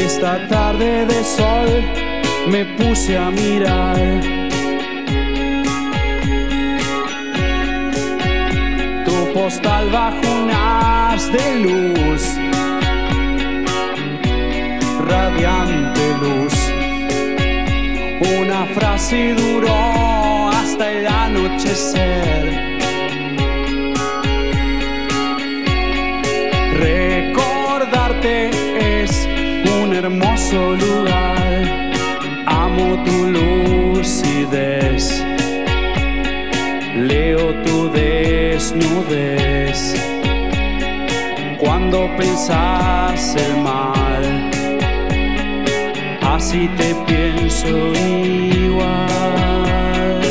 Esta tarde de sol me puse a mirar tu postal bajo un haz de luz, radiante luz. Una frase duró hasta el anochecer. Recordarte es un hermoso lugar. Amo tu lucidez, leo tu desnudez. Cuando pensás el mal, así te pienso igual.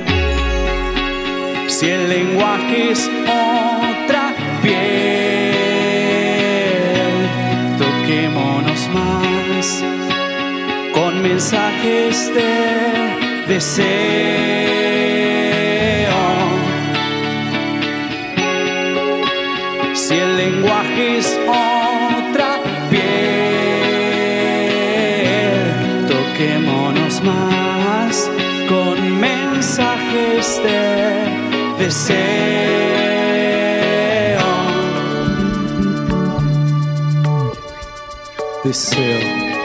Si el lenguaje es otra piel, toquémonos más con mensajes de deseo. Si el lenguaje es otra piel, toquémonos más con mensajes de deseo. Deseo.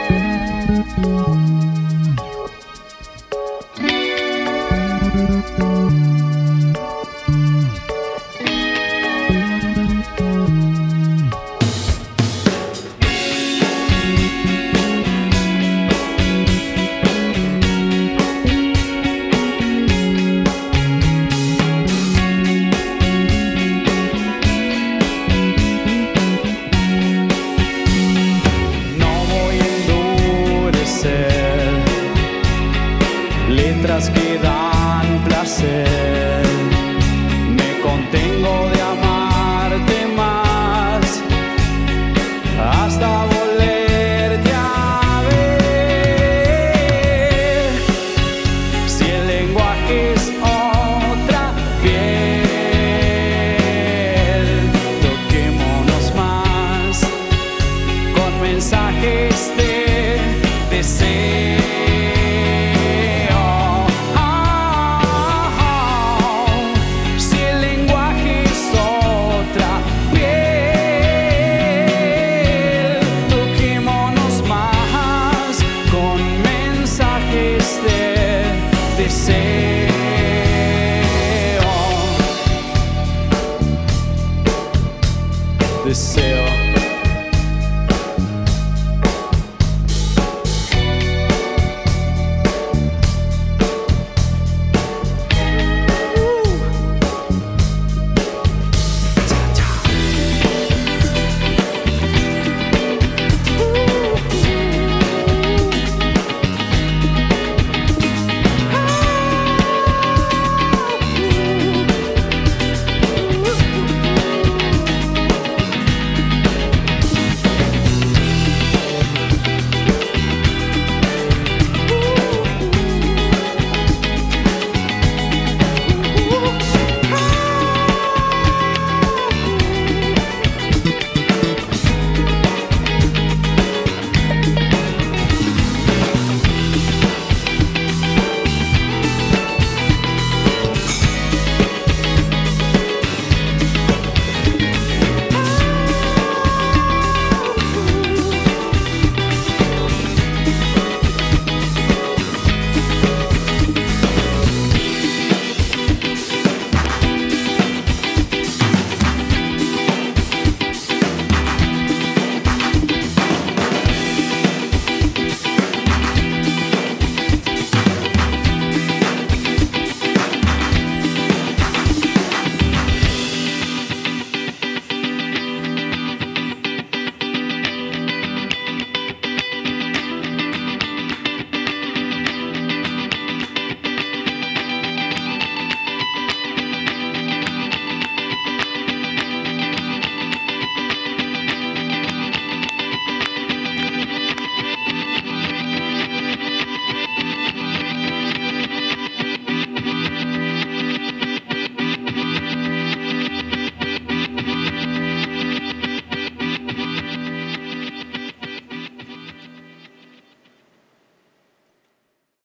Letras que dan placer, me contengo de amarte más hasta volverte a ver. Si el lenguaje es otra piel, toquémonos más con mensajes de deseo. Deseo.